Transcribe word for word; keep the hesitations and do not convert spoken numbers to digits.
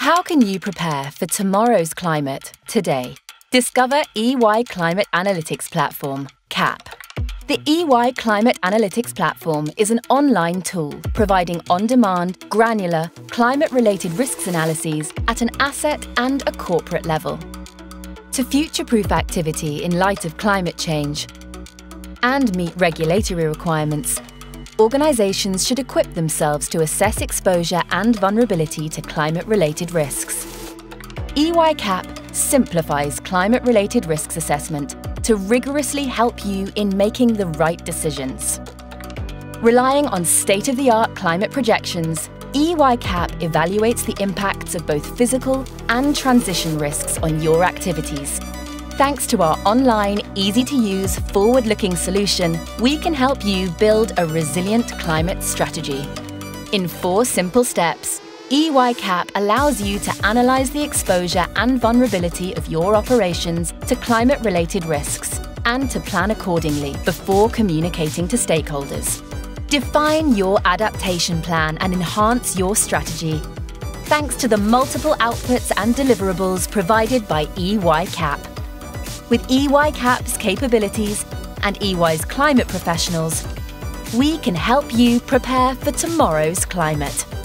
How can you prepare for tomorrow's climate today? Discover E Y Climate Analytics Platform, C A P. The E Y Climate Analytics Platform is an online tool providing on-demand, granular, climate-related risks analyses at an asset and a corporate level. To future-proof activity in light of climate change and meet regulatory requirements, organisations should equip themselves to assess exposure and vulnerability to climate-related risks. E Y C A P simplifies climate-related risks assessment to rigorously help you in making the right decisions. Relying on state-of-the-art climate projections, E Y C A P evaluates the impacts of both physical and transition risks on your activities. Thanks to our online, easy-to-use, forward-looking solution, we can help you build a resilient climate strategy. In four simple steps, E Y C A P allows you to analyse the exposure and vulnerability of your operations to climate-related risks and to plan accordingly before communicating to stakeholders. Define your adaptation plan and enhance your strategy, thanks to the multiple outputs and deliverables provided by E Y C A P. With E Y C A P's capabilities and E Y's climate professionals, we can help you prepare for tomorrow's climate.